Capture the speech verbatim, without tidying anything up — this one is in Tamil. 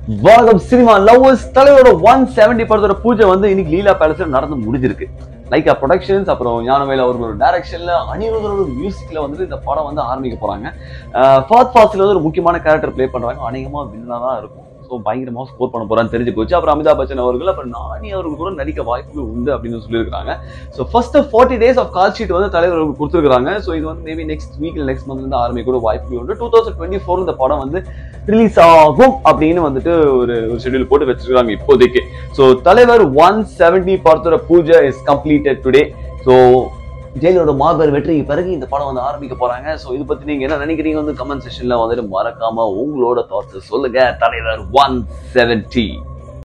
வணக்கம் சினிமா லவ்வர்ஸ். தலைவரோட ஒன் செவன்டி படத்தோட பூஜை வந்து இன்னைக்கு லீலா பேலஸ்ல நடந்து முடிஞ்சிருக்கு. லைக்கா ப்ரொடக்ஷன்ஸ் அப்புறம் ஞானவேல் அவர்களோட டைரக்ஷன்ல அனிருதோட மியூசிக்ல வந்துட்டு இந்த படம் வந்து ஆரம்பிக்க போறாங்க. ஃபஹத் ஃபாசில் வந்து ஒரு முக்கியமான கேரக்டர் பிளே பண்றாங்க. அநேகமா வில்லனா தான் இருக்கும். ஸோ பயங்கரமா ஸ்கோர் பண்ண போறான்னு தெரிஞ்சு போச்சு. அப்புறம் அமிதாப் பச்சன் அவர்கள் அப்புறம் நானி அவர்கள் கூட நடிக்க வாய்ப்புகள் உண்டு அப்படின்னு சொல்லியிருக்காங்க. So first forty days of call sheet வந்து தலைவர் அவர்கள் கொடுத்துருக்காங்க. ஸோ இது வந்து மேபி நெக்ஸ்ட் வீக் நெக்ஸ்ட் மந்த்ல இருந்து ஆரம்பிக்க கூட வாய்ப்புகள் உண்டு. டூ தௌசண்ட் டுவெண்ட்டி ஃபோர் இந்த படம் வந்து ரிலீஸ் ஆகும் அப்படின்னு வந்துட்டு ஒரு ஒரு ஷெட்யூல் போட்டு வச்சிருக்காங்க இப்போதைக்கு. ஸோ தலைவர் ஒன் செவன்டி படத்தோட பூஜை இஸ் கம்ப்ளீட்டட் டுடே. ஸோ ஜெயிலோட மாபெரும் வெற்றிக்கு பிறகு இந்த படம் வந்து ஆரம்பிக்க போறாங்க. ஸோ இது பத்தி நீங்க என்ன நினைக்கிறீங்க வந்து கமெண்ட் செக்ஷன்ல வந்துட்டு மறக்காம உங்களோட தாட்ஸ் சொல்லுங்க. தலைவர் ஒன் செவன்டி